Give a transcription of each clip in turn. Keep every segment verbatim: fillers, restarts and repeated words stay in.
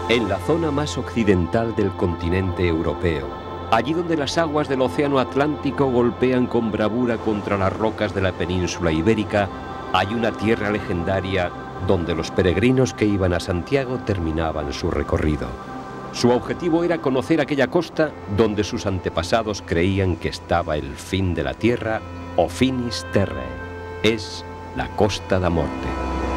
En la zona más occidental del continente europeo, allí donde las aguas del océano Atlántico golpean con bravura contra las rocas de la península ibérica, hay una tierra legendaria donde los peregrinos que iban a Santiago terminaban su recorrido. Su objetivo era conocer aquella costa donde sus antepasados creían que estaba el fin de la tierra, o finis terrae. Es la Costa da Morte.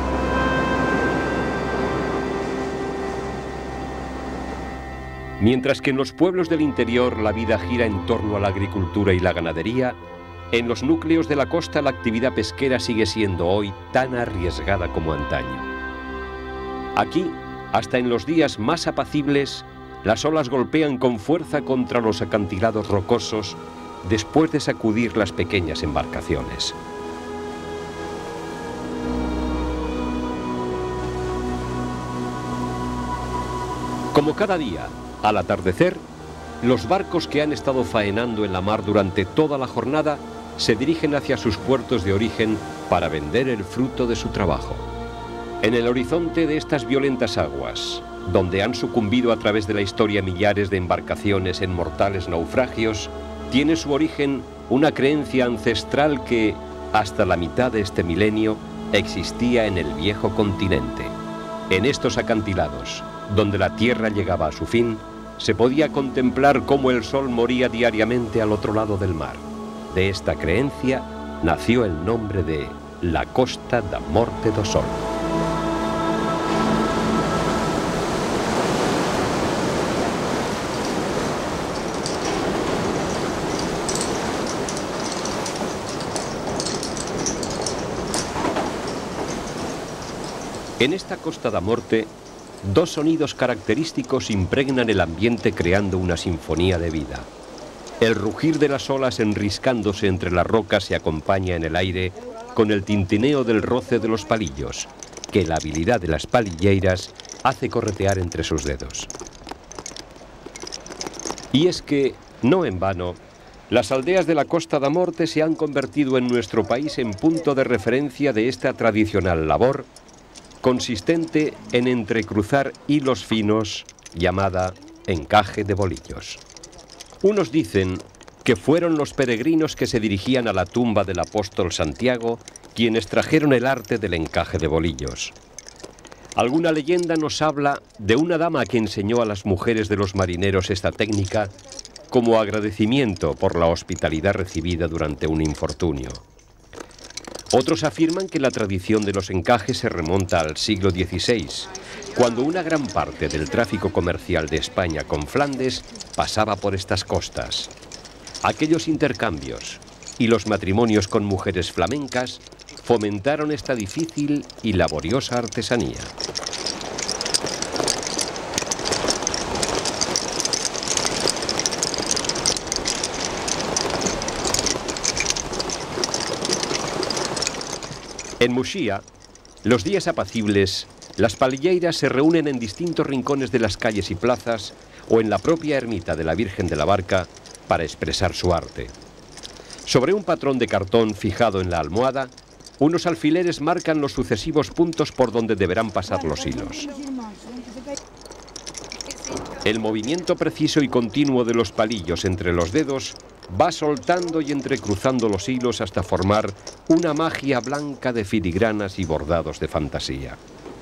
Mientras que en los pueblos del interior la vida gira en torno a la agricultura y la ganadería, en los núcleos de la costa la actividad pesquera sigue siendo hoy tan arriesgada como antaño. Aquí, hasta en los días más apacibles, las olas golpean con fuerza contra los acantilados rocosos después de sacudir las pequeñas embarcaciones. Como cada día, al atardecer, los barcos que han estado faenando en la mar durante toda la jornada se dirigen hacia sus puertos de origen para vender el fruto de su trabajo. En el horizonte de estas violentas aguas, donde han sucumbido a través de la historia millares de embarcaciones en mortales naufragios, tiene su origen una creencia ancestral que, hasta la mitad de este milenio, existía en el viejo continente. En estos acantilados, donde la tierra llegaba a su fin, se podía contemplar cómo el sol moría diariamente al otro lado del mar. De esta creencia nació el nombre de la Costa da Morte do Sol. En esta Costa da Morte, dos sonidos característicos impregnan el ambiente creando una sinfonía de vida. El rugir de las olas enriscándose entre las rocas se acompaña en el aire con el tintineo del roce de los palillos, que la habilidad de las palilleiras hace corretear entre sus dedos. Y es que, no en vano, las aldeas de la Costa da Morte se han convertido en nuestro país en punto de referencia de esta tradicional labor, consistente en entrecruzar hilos finos, llamada encaje de bolillos. Unos dicen que fueron los peregrinos que se dirigían a la tumba del apóstol Santiago quienes trajeron el arte del encaje de bolillos. Alguna leyenda nos habla de una dama que enseñó a las mujeres de los marineros esta técnica como agradecimiento por la hospitalidad recibida durante un infortunio. Otros afirman que la tradición de los encajes se remonta al siglo dieciséis, cuando una gran parte del tráfico comercial de España con Flandes pasaba por estas costas. Aquellos intercambios y los matrimonios con mujeres flamencas fomentaron esta difícil y laboriosa artesanía. En Muxía, los días apacibles, las palilleiras se reúnen en distintos rincones de las calles y plazas o en la propia ermita de la Virgen de la Barca para expresar su arte. Sobre un patrón de cartón fijado en la almohada, unos alfileres marcan los sucesivos puntos por donde deberán pasar los hilos. El movimiento preciso y continuo de los palillos entre los dedos va soltando y entrecruzando los hilos hasta formar una magia blanca de filigranas y bordados de fantasía.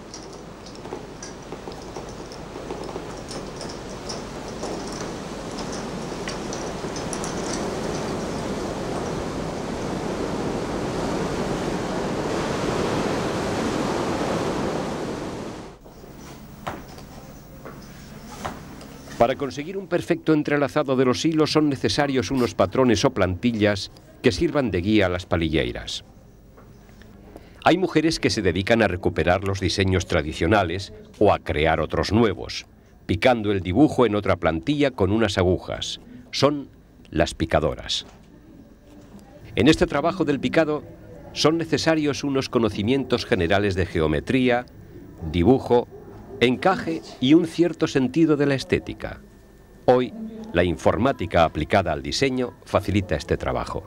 Para conseguir un perfecto entrelazado de los hilos son necesarios unos patrones o plantillas que sirvan de guía a las palilleiras. Hay mujeres que se dedican a recuperar los diseños tradicionales o a crear otros nuevos, picando el dibujo en otra plantilla con unas agujas. Son las picadoras. En este trabajo del picado son necesarios unos conocimientos generales de geometría, dibujo, encaje y un cierto sentido de la estética. Hoy, la informática aplicada al diseño facilita este trabajo.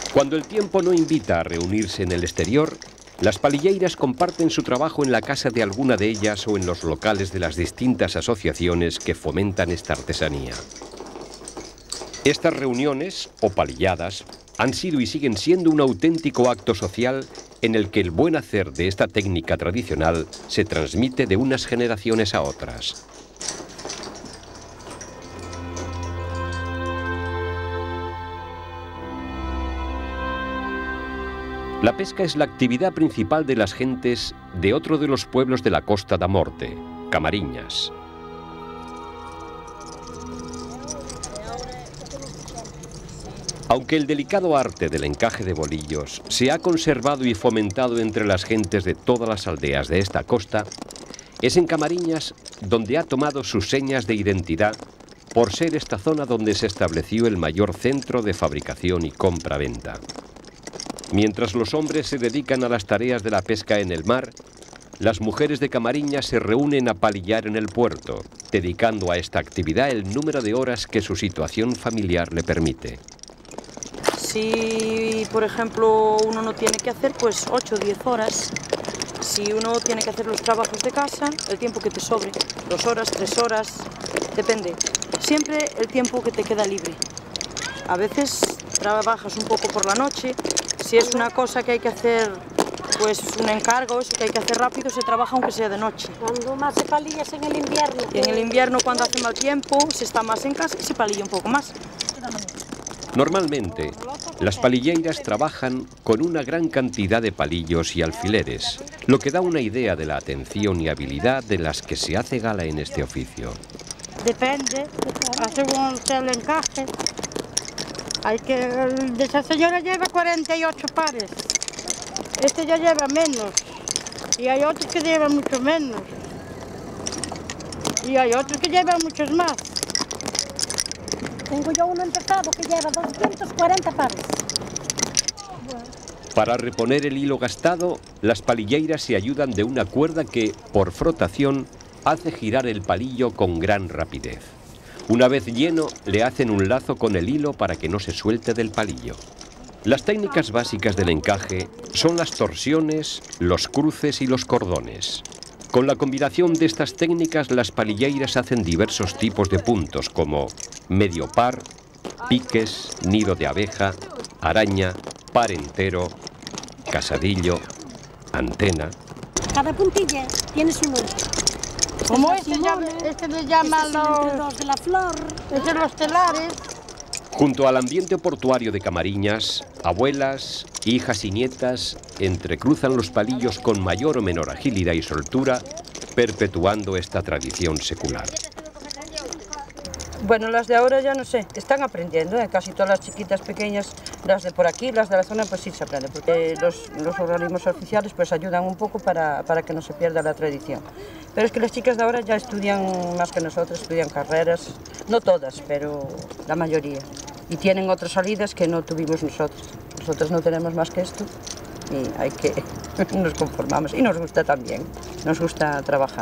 Cuando el tiempo no invita a reunirse en el exterior, las palilleiras comparten su trabajo en la casa de alguna de ellas o en los locales de las distintas asociaciones que fomentan esta artesanía. Estas reuniones, o palilladas, han sido y siguen siendo un auténtico acto social en el que el buen hacer de esta técnica tradicional se transmite de unas generaciones a otras. La pesca es la actividad principal de las gentes de otro de los pueblos de la Costa da Morte, Camariñas. Aunque el delicado arte del encaje de bolillos se ha conservado y fomentado entre las gentes de todas las aldeas de esta costa, es en Camariñas donde ha tomado sus señas de identidad por ser esta zona donde se estableció el mayor centro de fabricación y compra-venta. Mientras los hombres se dedican a las tareas de la pesca en el mar, las mujeres de Camariñas se reúnen a palillar en el puerto, dedicando a esta actividad el número de horas que su situación familiar le permite. Si, por ejemplo, uno no tiene que hacer, pues ocho o diez horas. Si uno tiene que hacer los trabajos de casa, el tiempo que te sobre, dos horas, tres horas, depende. Siempre el tiempo que te queda libre. A veces trabajas un poco por la noche. Si es una cosa que hay que hacer, pues un encargo, eso que hay que hacer rápido, se trabaja aunque sea de noche. Cuando más se palilla es en el invierno. Y en el invierno, cuando hace mal tiempo, se está más en casa y se palilla un poco más. Normalmente, las palilleiras trabajan con una gran cantidad de palillos y alfileres, lo que da una idea de la atención y habilidad de las que se hace gala en este oficio. Depende, según sea el encaje. Hay que, el de esa señora lleva cuarenta y ocho pares, este ya lleva menos, y hay otros que llevan mucho menos, y hay otros que llevan muchos más. Tengo yo uno empezado que lleva doscientos cuarenta pares. Para reponer el hilo gastado, las palilleiras se ayudan de una cuerda que, por frotación, hace girar el palillo con gran rapidez. Una vez lleno, le hacen un lazo con el hilo para que no se suelte del palillo. Las técnicas básicas del encaje son las torsiones, los cruces y los cordones. Con la combinación de estas técnicas, las palilleiras hacen diversos tipos de puntos como medio par, piques, nido de abeja, araña, par entero, casadillo, antena. Cada puntilla tiene su nombre. Como este, llama, este le llaman este los, los de la flor, este los telares. Junto al ambiente portuario de Camariñas, abuelas, hijas y nietas entrecruzan los palillos con mayor o menor agilidad y soltura, perpetuando esta tradición secular. Bueno, las de ahora ya no sé, están aprendiendo, ¿eh? Casi todas las chiquitas pequeñas, las de por aquí, las de la zona, pues sí se aprende, porque los, los organismos oficiales pues ayudan un poco para, para que no se pierda la tradición. Pero es que las chicas de ahora ya estudian más que nosotros, estudian carreras, no todas, pero la mayoría. Y tienen otras salidas que no tuvimos nosotros. Nosotros no tenemos más que esto y hay que nos conformamos. Y nos gusta también, nos gusta trabajar.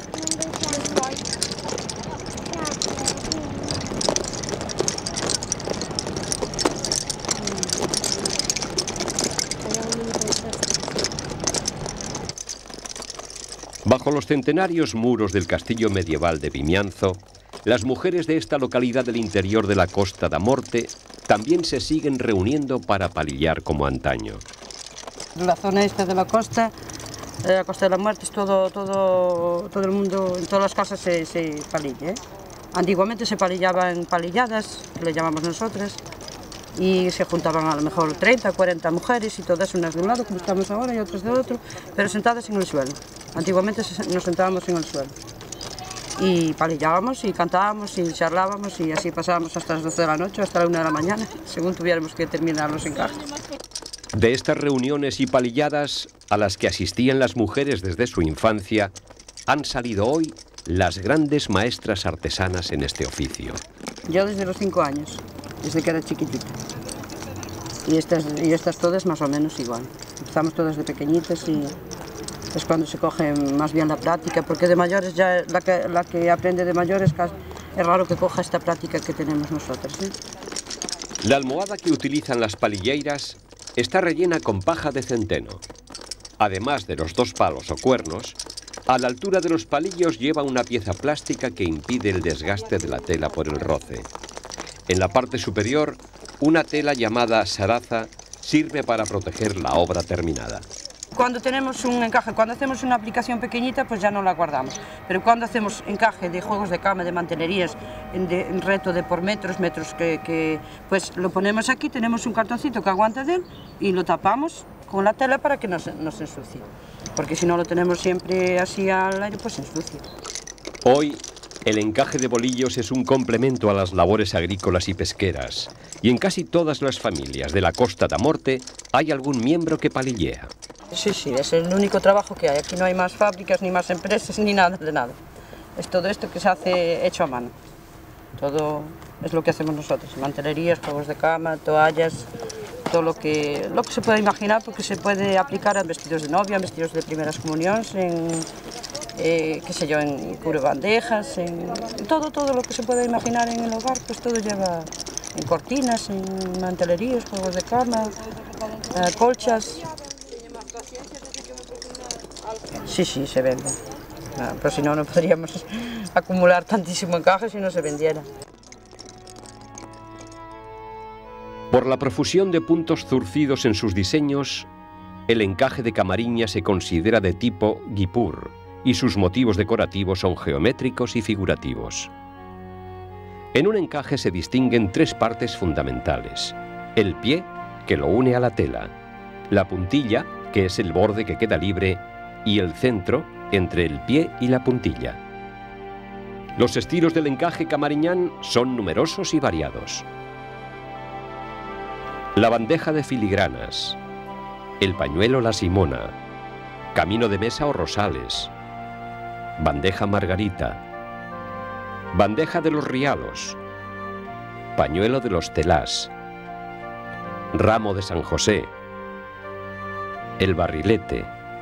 Bajo los centenarios muros del castillo medieval de Vimianzo, las mujeres de esta localidad del interior de la Costa da Morte también se siguen reuniendo para palillar como antaño. La zona esta de la costa, de la Costa de la Muerte, es todo, todo, todo el mundo, en todas las casas se, se palilla, ¿eh? Antiguamente se palillaban palilladas, que le llamamos nosotras, y se juntaban a lo mejor treinta, cuarenta mujeres y todas unas de un lado, como estamos ahora, y otras de otro, pero sentadas en el suelo. Antiguamente nos sentábamos en el suelo y palillábamos y cantábamos y charlábamos y así pasábamos hasta las doce de la noche, hasta la una de la mañana, según tuviéramos que terminar los encajes. De estas reuniones y palilladas a las que asistían las mujeres desde su infancia, han salido hoy las grandes maestras artesanas en este oficio. Yo desde los cinco años, desde que era chiquitita. Y estas, y estas todas más o menos igual. Empezamos todas de pequeñitas y es cuando se coge más bien la práctica, porque de mayores ya la que, la que aprende de mayores es raro que coja esta práctica que tenemos nosotros, ¿eh? La almohada que utilizan las palilleiras está rellena con paja de centeno. Además de los dos palos o cuernos, a la altura de los palillos lleva una pieza plástica que impide el desgaste de la tela por el roce. En la parte superior, una tela llamada saraza sirve para proteger la obra terminada. Cuando tenemos un encaje, cuando hacemos una aplicación pequeñita, pues ya no la guardamos. Pero cuando hacemos encaje de juegos de cama, de mantelerías, en, de, en reto de por metros, metros que, que, pues lo ponemos aquí, tenemos un cartoncito que aguanta de él y lo tapamos con la tela para que no se, no se ensucie. Porque si no lo tenemos siempre así al aire, pues se ensucia. Hoy, el encaje de bolillos es un complemento a las labores agrícolas y pesqueras. Y en casi todas las familias de la Costa da Morte hay algún miembro que palillea. Sí, sí, es el único trabajo que hay. Aquí no hay más fábricas, ni más empresas, ni nada de nada. Es todo esto que se hace hecho a mano. Todo es lo que hacemos nosotros. Mantelerías, juegos de cama, toallas, todo lo que, lo que se puede imaginar, porque se puede aplicar a vestidos de novia, en vestidos de primeras comuniones, en, eh, qué sé yo, en cubrebandejas, en, en todo, todo lo que se puede imaginar en el hogar, pues todo lleva en cortinas, en mantelerías, juegos de cama, eh, colchas. Sí, sí, se vende. No, pero si no, no podríamos acumular tantísimo encaje si no se vendiera. Por la profusión de puntos zurcidos en sus diseños, el encaje de Camariña se considera de tipo guipur y sus motivos decorativos son geométricos y figurativos. En un encaje se distinguen tres partes fundamentales: el pie, que lo une a la tela, la puntilla, que es el borde que queda libre, y el centro entre el pie y la puntilla. Los estilos del encaje camariñán son numerosos y variados. La bandeja de filigranas, el pañuelo la simona, camino de mesa o rosales, bandeja margarita, bandeja de los rialos, pañuelo de los telás, ramo de San José, el barrilete,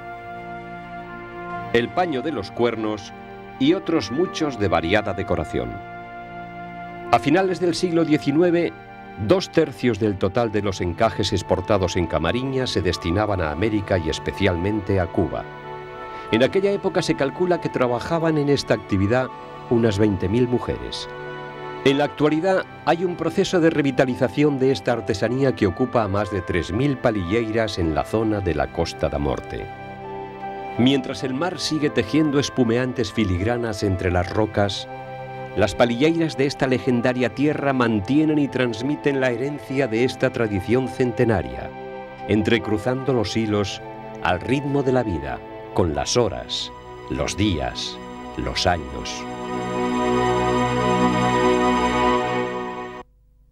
el paño de los cuernos y otros muchos de variada decoración. A finales del siglo diecinueve, dos tercios del total de los encajes exportados en Camariña se destinaban a América y especialmente a Cuba. En aquella época se calcula que trabajaban en esta actividad unas veinte mil mujeres. En la actualidad hay un proceso de revitalización de esta artesanía que ocupa a más de tres mil palilleiras en la zona de la Costa da Morte. Mientras el mar sigue tejiendo espumeantes filigranas entre las rocas, las palilleiras de esta legendaria tierra mantienen y transmiten la herencia de esta tradición centenaria, entrecruzando los hilos al ritmo de la vida, con las horas, los días, los años.